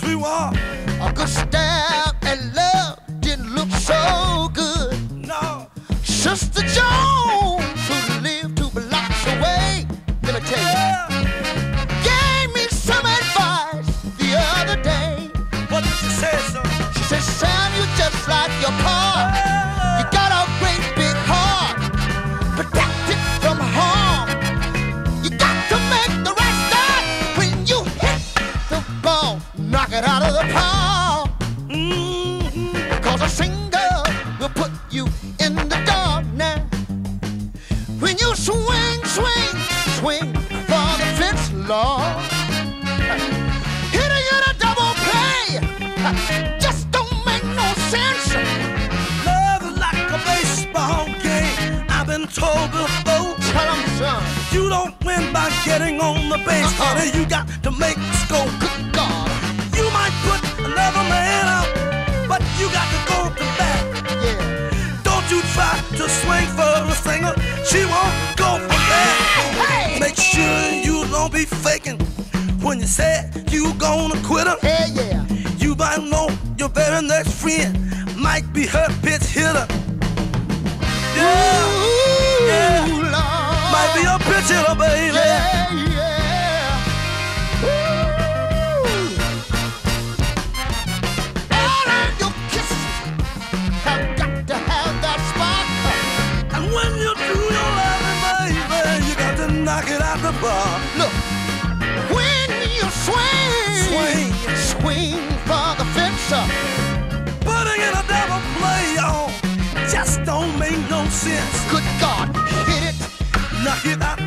true heart. A good stab at love didn't look so good. No. Sister Jones, who lived 2 blocks away, let me tell you, gave me some advice the other day. What did she say, son? She said, son, you just like your pa. You got a great big heart, protect it from harm. You got to make the right start when you hit the ball, knock it out of the park. Cause a single will put you in the dark now. When you swing, swing, swing for the fence, Lord. Hitting in a double play just don't make no sense. Love is like a baseball game. I've been told before. Tell 'em, son. You don't win by getting on the base, honey. You got to make the score. Good God. You might put another man out, but you got to go to bat. Yeah. Don't you try to swing for a singer. She won't go for that. Hey! Make sure you don't be faking when you said you gonna quit her. Hey, yeah. You might know your very next friend might be her pitch hitter. Yeah, Ooh, yeah. Lord. Might be a pitch hitter, baby. Yeah, yeah. Ooh. All of your kisses have got to have that spark. And when you do your loving, baby, you got to knock it out the park. Look, when you swing, Swing. swing for the fence. Putting in a double play, y'all, just don't make no sense. Good God, hit it. Knock it out